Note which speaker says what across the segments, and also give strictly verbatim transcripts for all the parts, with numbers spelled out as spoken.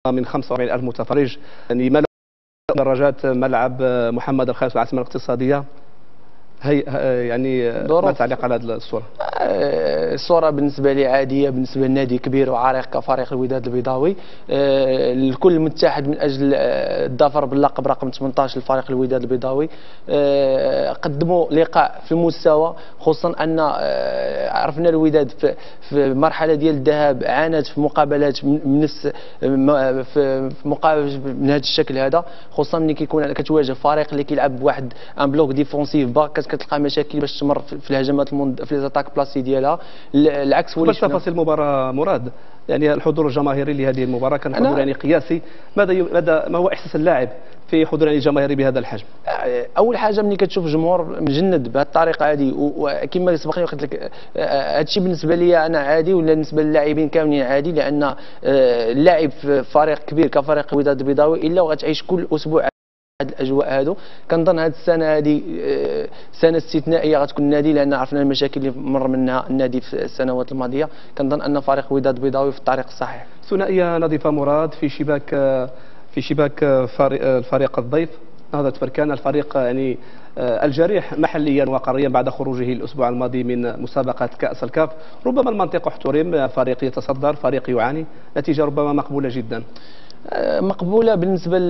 Speaker 1: من خمسة وأربعين ألف متفرج، يعني ملأ درجات ملعب محمد الخامس العاصمة الاقتصادية. هي يعني ما تعليق على هذه الصورة؟
Speaker 2: الصورة بالنسبة لي عادية بالنسبة لنادي كبير وعريق كفريق الوداد البيضاوي. الكل متحد من أجل الظفر باللقب رقم ثمانية عشر لفريق الوداد البيضاوي. قدموا لقاء في المستوى، خصوصا أن عرفنا الوداد في مرحلة ديال الذهاب عانت في مقابلات من في مقابلات من هذا الشكل هذا، خصوصا ملي كيكون كتواجه فريق اللي كيلعب بواحد ان بلوك ديفونسيف با، كتلقى مشاكل باش تمر في الهجمات المند... في ليزاتاك بلاسي ديالها. العكس
Speaker 1: قبل تفاصيل المباراه مراد، يعني الحضور الجماهيري لهذه المباراه كان حضور يعني قياسي، ماذا ي... ماذا ما هو احساس اللاعب في حضور يعني جماهيري بهذا الحجم؟
Speaker 2: اول حاجه ملي كتشوف جمهور مجند بهذه الطريقه هذه، وكما سبق لي قلت لك هذا الشيء بالنسبه لي انا عادي، ولا بالنسبه للاعبين كاملين عادي، لان اللاعب في فريق كبير كفريق الوداد البيضاوي الا وغتعيش كل اسبوع هاد الاجواء هادو. كنظن هاد السنه هذه سنه استثنائيه غتكون النادي، لان عرفنا المشاكل اللي مر منها النادي في السنوات الماضيه. كنظن ان فريق الوداد البيضاوي في الطريق الصحيح.
Speaker 1: ثنائيه نظيفه مراد في شباك في شباك الفريق الضيف نهضة بركان، الفريق يعني الجريح محليا وقاريا بعد خروجه الاسبوع الماضي من مسابقه كاس الكاف. ربما المنطق احترم، فريق يتصدر، فريق يعاني، نتيجه ربما مقبوله جدا.
Speaker 2: مقبوله بالنسبه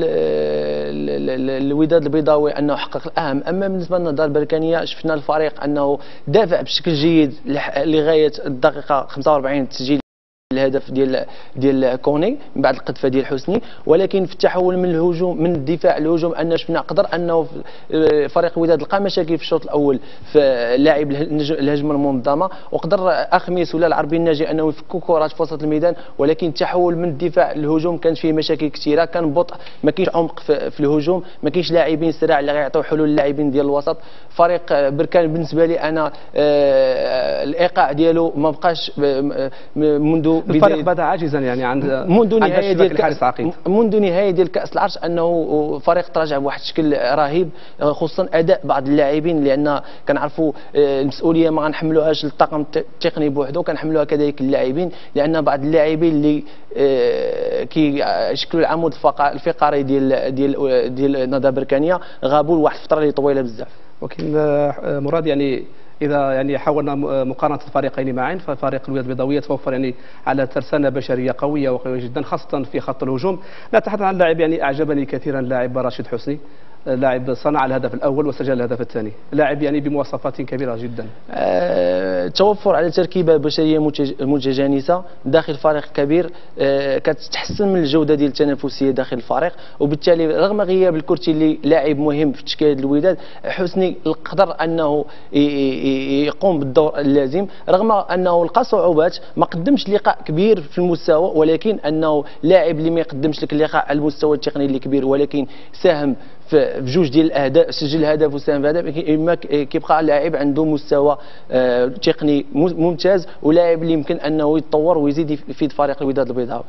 Speaker 2: للوداد البيضاوي انه حقق الاهم، اما بالنسبه للنهضه البركانيه شفنا الفريق انه دافع بشكل جيد لغايه الدقيقه خمسة وأربعين تسجيل الهدف ديال ديال كوني من بعد القذفه ديال حسني، ولكن في التحول من الهجوم من الدفاع للهجوم ان شفنا قدر انه فريق الوداد لقى مشاكل في الشوط الاول في لاعب الهجمه المنظمه، وقدر اخميس ولا العربي الناجي انه يفكوا كرات في وسط الميدان، ولكن التحول من الدفاع للهجوم كانت فيه مشاكل كثيره، كان بطء، ما كاينش عمق في, في الهجوم، ما كاينش لاعبين سراع اللي غيعطيو حلول للاعبين ديال الوسط. فريق بركان بالنسبه لي انا الايقاع ديالو ما بقاش منذ
Speaker 1: الفريق بدا عاجزا يعني عن
Speaker 2: منذ نهايه ديال
Speaker 1: الحارس عقيد
Speaker 2: منذ نهايه ديال كاس العرش، انه فريق تراجع بواحد الشكل رهيب، خصوصا اداء بعض اللاعبين، لان كنعرفوا المسؤوليه ما غنحملوهاش للطاقم التقني بوحده، كنحملوها كذلك اللاعبين، لان بعض اللاعبين اللي كيشكلوا العمود الفقري ديال ديال ديال النهضه البركانيه غابوا لواحد الفتره اللي طويله بزاف.
Speaker 1: ولكن مراد يعني إذا يعني حاولنا مقارنة الفريقين معا، ففريق الوداد البيضاوي يتوفر يعني على ترسانة بشرية قوية وقوية جدا، خاصة في خط الهجوم. نتحدث عن لاعب يعني أعجبني كثيرا، لاعب راشد حسني، لاعب صنع الهدف الأول وسجل الهدف الثاني، لاعب يعني بمواصفات كبيرة جدا.
Speaker 2: أه توفر على تركيبة بشرية متجانسة داخل فريق كبير، أه كتحسن من الجودة ديال التنافسية داخل الفريق، وبالتالي رغم غياب الكرتي اللي لاعب مهم في تشكيلة الوداد، حسني قدر أنه يقوم بالدور اللازم، رغم أنه لقى صعوبات، ما قدمش لقاء كبير في المستوى، ولكن أنه لاعب اللي ما يقدمش لك اللقاء على المستوى التقني اللي كبير، ولكن ساهم في جوج ديال الاهداف، سجل هدف وساهم في هدف، كيبقى لاعب عنده مستوى تقني ممتاز، ولاعب اللي يمكن انه يتطور ويزيد يفيد فريق الوداد البيضاوي.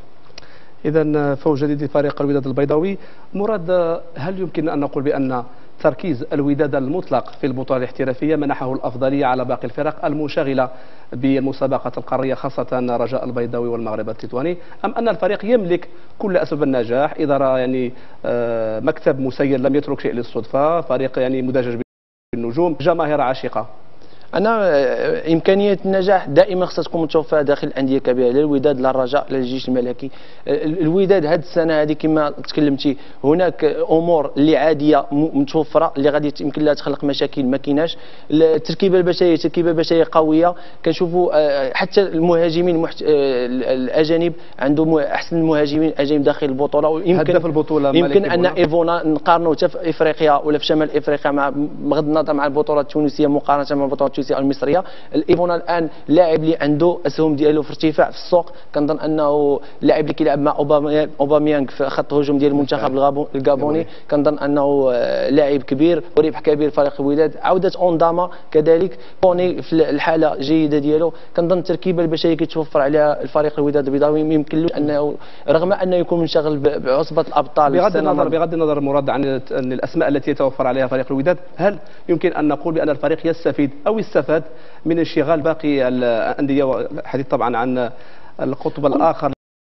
Speaker 1: اذا فوز جديد لفريق الوداد البيضاوي. مراد، هل يمكن ان نقول بان تركيز الوداد المطلق في البطولة الاحترافية منحه الأفضلية على باقي الفرق المنشغلة بالمسابقة القارية، خاصة رجاء البيضاوي والمغرب التطواني، أم أن الفريق يملك كل أسباب النجاح؟ إدارة يعني مكتب مسير لم يترك شيء للصدفة، فريق يعني مدجج بالنجوم، جماهير عاشقة.
Speaker 2: انا امكانيه النجاح دائما خصها تكون متوفره داخل الانديه الكبيره، لا الوداد لا الرجاء لا الجيش الملكي. الوداد هذه السنه هذه كما تكلمتي هناك امور اللي عاديه متوفره اللي غادي يمكن لها تخلق مشاكل ما كايناش. التركيبه البشريه تركيبه بشريه قويه، كنشوفوا حتى المهاجمين محت... الاجانب عندهم احسن المهاجمين الاجانب داخل البطوله، ويمكن
Speaker 1: هداف البطوله
Speaker 2: يمكن ان ايفونا نقارنوا حتى في افريقيا ولا في شمال افريقيا مع بغض النظر مع البطوله التونسيه مقارنه مع البطوله المصريه. الايفونا الان لاعب اللي عنده اسهم ديالو في ارتفاع في السوق، كنظن انه لاعب اللي كيلعب مع اوباميانغ في خط الهجوم ديال المنتخب الغابوني، كنظن انه لاعب كبير وربح كبير فريق الوداد. عوده اونداما كذلك، كوني في الحاله جيده ديالو، كنظن التركيبه البشريه كيتوفر عليها الفريق الوداد البيضاوي يمكن له انه رغم انه يكون منشغل بعصبه الابطال.
Speaker 1: بغض النظر بغض النظر مراد عن الاسماء التي يتوفر عليها فريق الوداد، هل يمكن ان نقول بان الفريق يستفيد او استفاد من انشغال باقي الأندية، حديث طبعا عن القطب الآخر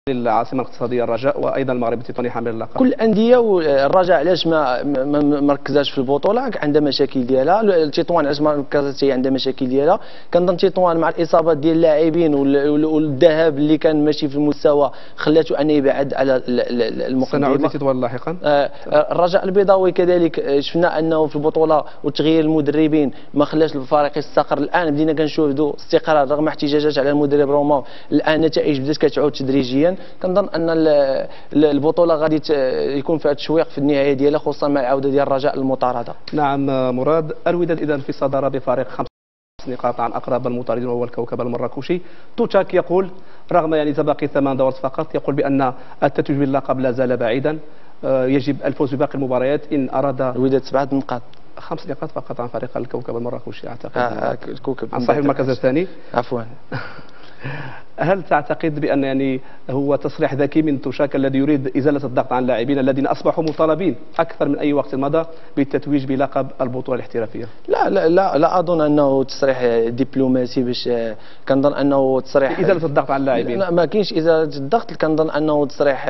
Speaker 1: العاصمه الاقتصاديه الرجاء وايضا المغرب التطواني حامل اللقب.
Speaker 2: كل الانديه والرجاء علاش ما ما مركزاش في البطوله عندها مشاكل ديالها، التطوان علاش ما مركزاتش عندها مشاكل ديالها. كنظن التطوان مع الاصابات ديال اللاعبين والذهاب اللي كان ماشي في المستوى خلاته انه يبعد على المقدمه.
Speaker 1: سنعود لتطوان لاحقا.
Speaker 2: الرجاء البيضاوي كذلك شفنا انه في البطوله وتغيير المدربين ما خلاش الفريق يستقر. الان بدينا كنشوفوا استقرار رغم احتجاجات على المدرب روما، الان النتائج بدات كتعود تدريجيا. كنظن ان البطوله غادي يكون فيها تشويق في النهايه ديالها، خصوصا مع العوده ديال الرجاء للمطارده.
Speaker 1: نعم مراد، الوداد اذا في الصداره بفارق خمس نقاط عن اقرب المطاردين وهو الكوكب المراكشي. توتاك يقول رغم يعني تبقي ثمان دورات فقط، يقول بان التتويج باللقب لا زال بعيدا، يجب الفوز بباقي المباريات ان اراد.
Speaker 2: الوداد سبعه نقاط،
Speaker 1: خمس نقاط فقط عن فريق الكوكب المراكشي اعتقد.
Speaker 2: آه الكوكب
Speaker 1: عن صاحب المركز الثاني
Speaker 2: عفوا.
Speaker 1: هل تعتقد بان يعني هو تصريح ذكي من توشاك الذي يريد ازاله الضغط عن اللاعبين الذين اصبحوا مطالبين اكثر من اي وقت مضى بالتتويج بلقب البطوله الاحترافيه؟
Speaker 2: لا لا لا, لا اظن انه تصريح دبلوماسي، باش كنظن انه تصريح
Speaker 1: ازاله الضغط عن اللاعبين.
Speaker 2: لا ما كاينش ازاله الضغط، كنظن انه تصريح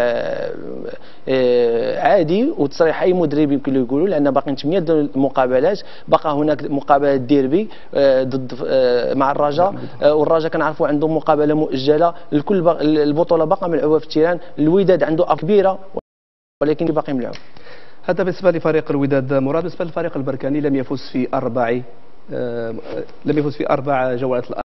Speaker 2: عادي وتصريح اي مدرب يمكن له يقولوا، لان باقيين ثمانيه المقابلات، بقى هناك مقابله ديربي ضد مع الرجاء، والرجاء كنعرفوا عندهم مقابله مؤجله، الكل بق... البطوله باقا ملعوبه في التيران. الوداد عنده افكار كبيره ولكن باقي ملعوب.
Speaker 1: هذا بالنسبه لفريق الوداد. مراد، بالنسبه للفريق البركاني لم يفوز في اربع آه... لم يفوز في اربع جولات